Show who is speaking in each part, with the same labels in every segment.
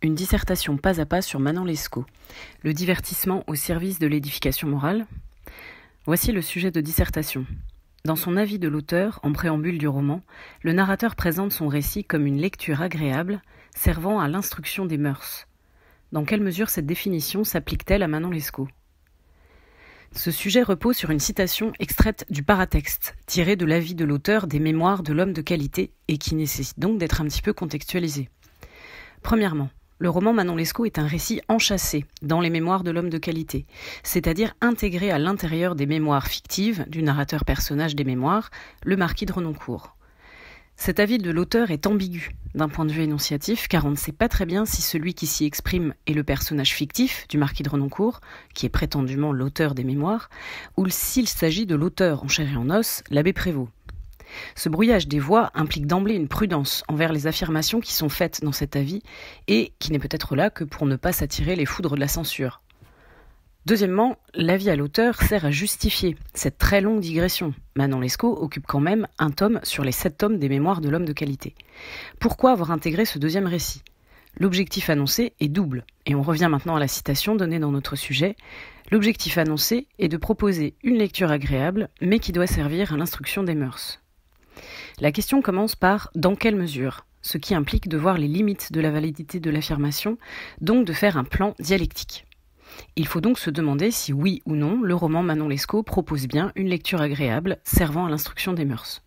Speaker 1: Une dissertation pas à pas sur Manon Lescaut. Le divertissement au service de l'édification morale. Voici le sujet de dissertation. Dans son avis de l'auteur, en préambule du roman, le narrateur présente son récit comme une lecture agréable, servant à l'instruction des mœurs. Dans quelle mesure cette définition s'applique-t-elle à Manon Lescaut ? Ce sujet repose sur une citation extraite du paratexte, tirée de l'avis de l'auteur des Mémoires de l'homme de qualité et qui nécessite donc d'être un petit peu contextualisée. Premièrement, le roman Manon Lescaut est un récit enchâssé dans les Mémoires de l'homme de qualité, c'est-à-dire intégré à l'intérieur des mémoires fictives du narrateur personnage des Mémoires, le marquis de Renoncourt. Cet avis de l'auteur est ambigu d'un point de vue énonciatif, car on ne sait pas très bien si celui qui s'y exprime est le personnage fictif du marquis de Renoncourt, qui est prétendument l'auteur des Mémoires, ou s'il s'agit de l'auteur en chair et en os, l'abbé Prévost. Ce brouillage des voix implique d'emblée une prudence envers les affirmations qui sont faites dans cet avis et qui n'est peut-être là que pour ne pas s'attirer les foudres de la censure. Deuxièmement, l'avis à l'auteur sert à justifier cette très longue digression. Manon Lescaut occupe quand même un tome sur les 7 tomes des Mémoires de l'homme de qualité. Pourquoi avoir intégré ce deuxième récit ? L'objectif annoncé est double, et on revient maintenant à la citation donnée dans notre sujet. L'objectif annoncé est de proposer une lecture agréable, mais qui doit servir à l'instruction des mœurs. La question commence par « dans quelle mesure ?», ce qui implique de voir les limites de la validité de l'affirmation, donc de faire un plan dialectique. Il faut donc se demander si oui ou non le roman Manon Lescaut propose bien une lecture agréable servant à l'instruction des mœurs.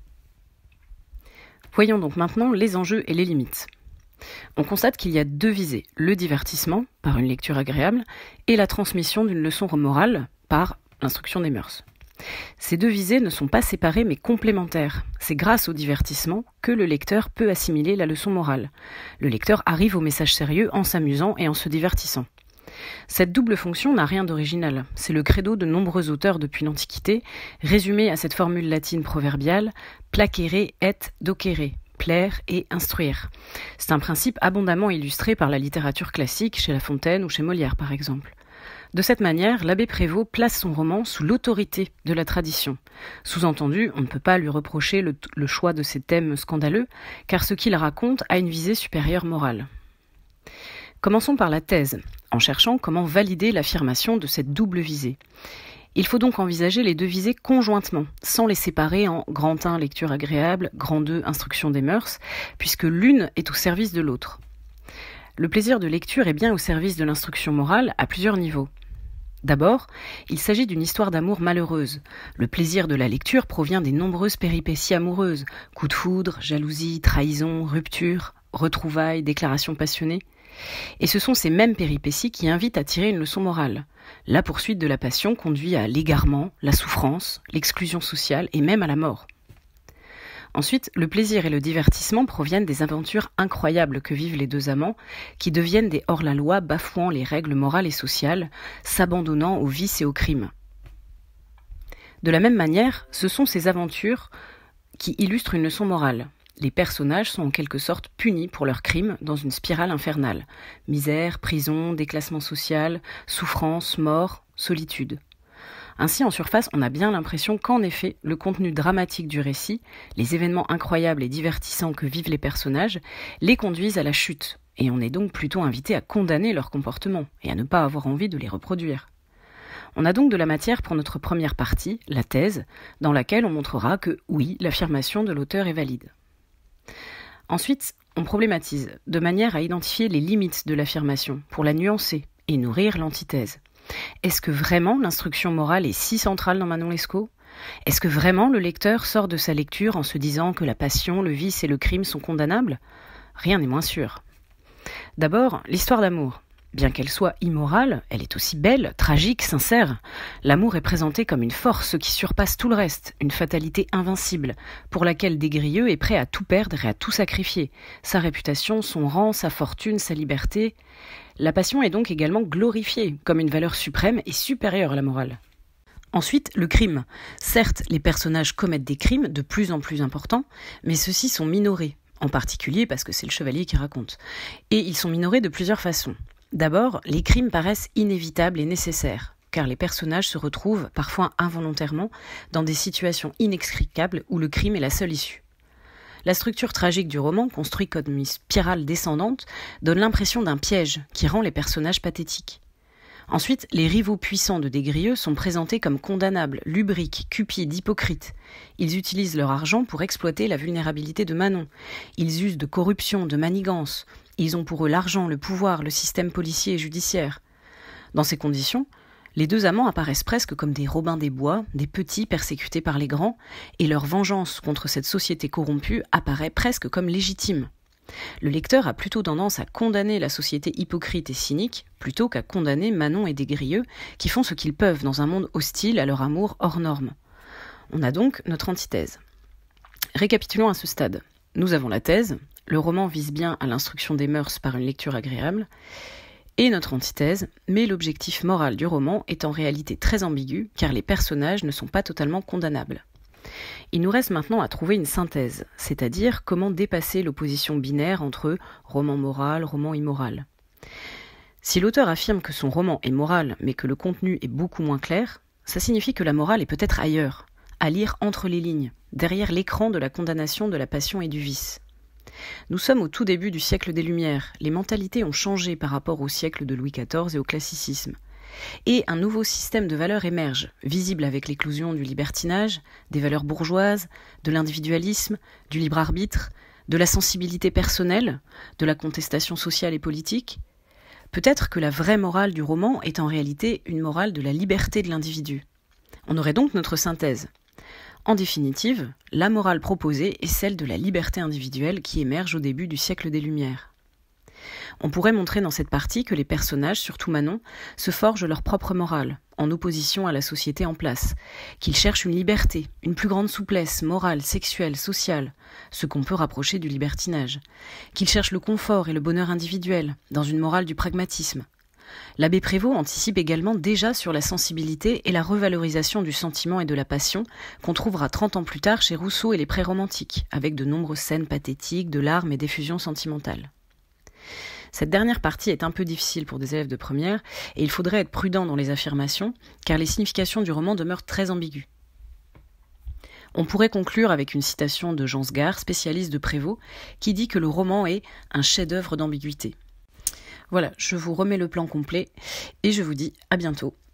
Speaker 1: Voyons donc maintenant les enjeux et les limites. On constate qu'il y a 2 visées, le divertissement, par une lecture agréable, et la transmission d'une leçon morale, par l'instruction des mœurs. Ces 2 visées ne sont pas séparées mais complémentaires. C'est grâce au divertissement que le lecteur peut assimiler la leçon morale. Le lecteur arrive au message sérieux en s'amusant et en se divertissant. Cette double fonction n'a rien d'original. C'est le credo de nombreux auteurs depuis l'Antiquité, résumé à cette formule latine proverbiale « placere et docere », plaire et instruire. C'est un principe abondamment illustré par la littérature classique, chez La Fontaine ou chez Molière par exemple. De cette manière, l'abbé Prévost place son roman sous l'autorité de la tradition. Sous-entendu, on ne peut pas lui reprocher le choix de ces thèmes scandaleux, car ce qu'il raconte a une visée supérieure morale. Commençons par la thèse, en cherchant comment valider l'affirmation de cette double visée. Il faut donc envisager les 2 visées conjointement, sans les séparer en grand 1 lecture agréable, grand 2 instruction des mœurs, puisque l'une est au service de l'autre. Le plaisir de lecture est bien au service de l'instruction morale à plusieurs niveaux. D'abord, il s'agit d'une histoire d'amour malheureuse. Le plaisir de la lecture provient des nombreuses péripéties amoureuses, coups de foudre, jalousie, trahison, rupture, retrouvailles, déclarations passionnées. Et ce sont ces mêmes péripéties qui invitent à tirer une leçon morale. La poursuite de la passion conduit à l'égarement, la souffrance, l'exclusion sociale et même à la mort. Ensuite, le plaisir et le divertissement proviennent des aventures incroyables que vivent les 2 amants, qui deviennent des hors-la-loi bafouant les règles morales et sociales, s'abandonnant aux vices et aux crimes. De la même manière, ce sont ces aventures qui illustrent une leçon morale. Les personnages sont en quelque sorte punis pour leurs crimes dans une spirale infernale. Misère, prison, déclassement social, souffrance, mort, solitude. Ainsi, en surface, on a bien l'impression qu'en effet, le contenu dramatique du récit, les événements incroyables et divertissants que vivent les personnages, les conduisent à la chute. Et on est donc plutôt invité à condamner leur comportement et à ne pas avoir envie de les reproduire. On a donc de la matière pour notre première partie, la thèse, dans laquelle on montrera que oui, l'affirmation de l'auteur est valide. Ensuite, on problématise, de manière à identifier les limites de l'affirmation, pour la nuancer et nourrir l'antithèse. Est-ce que vraiment l'instruction morale est si centrale dans Manon Lescaut ? Est-ce que vraiment le lecteur sort de sa lecture en se disant que la passion, le vice et le crime sont condamnables ? Rien n'est moins sûr. D'abord, l'histoire d'amour. Bien qu'elle soit immorale, elle est aussi belle, tragique, sincère. L'amour est présenté comme une force qui surpasse tout le reste, une fatalité invincible, pour laquelle Des-Grieux est prêt à tout perdre et à tout sacrifier. Sa réputation, son rang, sa fortune, sa liberté. La passion est donc également glorifiée comme une valeur suprême et supérieure à la morale. Ensuite, le crime. Certes, les personnages commettent des crimes de plus en plus importants, mais ceux-ci sont minorés, en particulier parce que c'est le chevalier qui raconte. Et ils sont minorés de plusieurs façons. D'abord, les crimes paraissent inévitables et nécessaires, car les personnages se retrouvent, parfois involontairement, dans des situations inextricables où le crime est la seule issue. La structure tragique du roman, construite comme une spirale descendante, donne l'impression d'un piège qui rend les personnages pathétiques. Ensuite, les rivaux puissants de Des Grieux sont présentés comme condamnables, lubriques, cupides, hypocrites. Ils utilisent leur argent pour exploiter la vulnérabilité de Manon. Ils usent de corruption, de manigance. Ils ont pour eux l'argent, le pouvoir, le système policier et judiciaire. Dans ces conditions, les deux amants apparaissent presque comme des Robins des Bois, des petits persécutés par les grands, et leur vengeance contre cette société corrompue apparaît presque comme légitime. Le lecteur a plutôt tendance à condamner la société hypocrite et cynique, plutôt qu'à condamner Manon et Des Grieux, qui font ce qu'ils peuvent dans un monde hostile à leur amour hors norme. On a donc notre antithèse. Récapitulons à ce stade. Nous avons la thèse, le roman vise bien à l'instruction des mœurs par une lecture agréable, et notre antithèse, mais l'objectif moral du roman est en réalité très ambigu, car les personnages ne sont pas totalement condamnables. Il nous reste maintenant à trouver une synthèse, c'est-à-dire comment dépasser l'opposition binaire entre roman moral, roman immoral. Si l'auteur affirme que son roman est moral, mais que le contenu est beaucoup moins clair, ça signifie que la morale est peut-être ailleurs, à lire entre les lignes, derrière l'écran de la condamnation de la passion et du vice. Nous sommes au tout début du siècle des Lumières, les mentalités ont changé par rapport au siècle de Louis XIV et au classicisme. Et un nouveau système de valeurs émerge, visible avec l'éclosion du libertinage, des valeurs bourgeoises, de l'individualisme, du libre arbitre, de la sensibilité personnelle, de la contestation sociale et politique. Peut-être que la vraie morale du roman est en réalité une morale de la liberté de l'individu. On aurait donc notre synthèse. En définitive, la morale proposée est celle de la liberté individuelle qui émerge au début du siècle des Lumières. On pourrait montrer dans cette partie que les personnages, surtout Manon, se forgent leur propre morale, en opposition à la société en place, qu'ils cherchent une liberté, une plus grande souplesse morale, sexuelle, sociale, ce qu'on peut rapprocher du libertinage, qu'ils cherchent le confort et le bonheur individuel, dans une morale du pragmatisme. L'abbé Prévost anticipe également déjà sur la sensibilité et la revalorisation du sentiment et de la passion qu'on trouvera 30 ans plus tard chez Rousseau et les pré-romantiques, avec de nombreuses scènes pathétiques, de larmes et d'effusions sentimentales. Cette dernière partie est un peu difficile pour des élèves de première et il faudrait être prudent dans les affirmations car les significations du roman demeurent très ambiguës. On pourrait conclure avec une citation de Jean Sgar, spécialiste de Prévost, qui dit que le roman est un chef-d'œuvre d'ambiguïté. Voilà, je vous remets le plan complet et je vous dis à bientôt.